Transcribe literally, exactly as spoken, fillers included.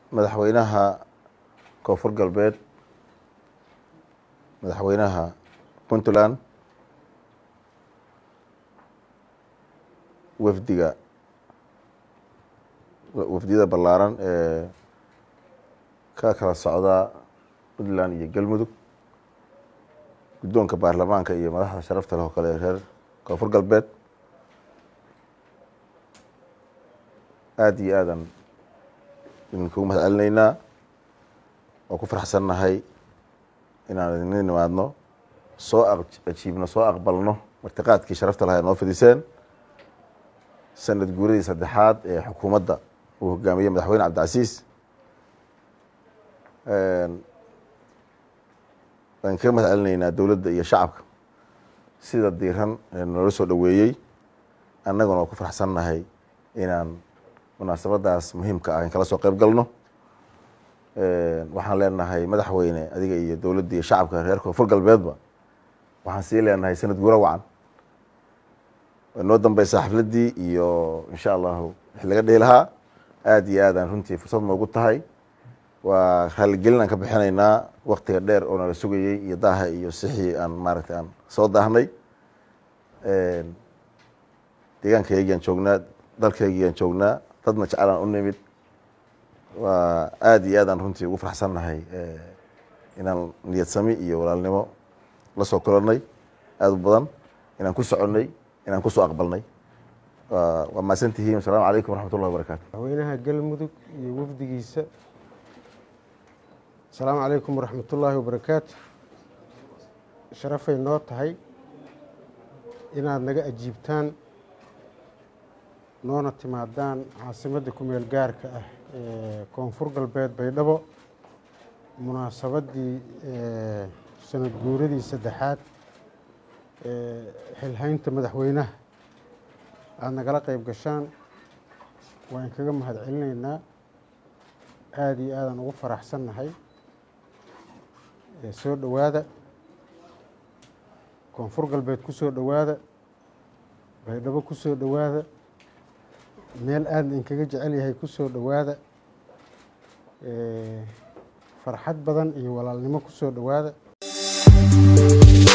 madaxweynaha koonfur galbeed madaxweynaha puntland wafdiga wafdiyada ballaaran ee ka kala socda puntland iyo galmudug guddoonka baarlamaanka iyo madaxda sharafta leh oo kale reer koonfur galbeed aad iyo aadan idinkugu mahad celinaynaa oo ku faraxsannahay inaan idin nimaadno soo ajiibno soo aqbalno martiqaadkii sharafta lahaa noo fidiseen sanad guuradii saddexaad ee xukuumadda uu hogaamiyey madaxweyne cabdicasiis waan kaga mahad celinaynaa dowladda iyo shacabka sida diiran noola soo dhoweeyey annaguna waa ku faraxsannahay inaan munaasabadaas muhiimka ah in kala soo qayb galno waxaan leenahay madaxweyne adiga iyo dowladda iyo shacabka reer koonfur galbeedba waxaan sii leenahay sanad guura wacan way noo dambeysaa xafladdii iyo insha allahu wixii laga dhihi lahaa aad iyo aadaan runtii fursad noogu tahay waa raaligelin aan ka bixinaynaa waktiga dheer oo nala sugayey iyo daaha iyo sixii aan maaragtay aan soo daahnay deegaankaygiaan joognaa dalkaygiaan joognaa dadna jecelaan u nimid waa aad iyo aadaan runtii ugu faraxsannahay inaan niyad sami iyo walaalnimo la soo kulannay aad u badan inaan ku soconnay inaan kusoo aqbalnay waa mahadsantihiin asalaamu calaykum waraxmat ullahi wabarakaatu madaxweynaha galmudug iyo wafdigiisa asalaamu calaykum waraxmat ullaahi wabarakaatu sharafay noo tahay inaad naga ajiibtaan noona timaadaan caasimadda ku-meel gaarka ah ee koonfur galbeed baydhabo munaasabaddii sanad guuradii saddexaad ee xilhaynta madaxweynaha aada nagala qayb gashaan waan kaga mahad celinaynaa aada iyo aadaan ugu faraxsannahay soo dhowaada koonfur galbeed ku soo dhowaada baydhabo ku soo dhowaada meel aadna inkaga jecel yahay ku soo dhowaada farxad badan iyo walaalnimo ku soo dhowaada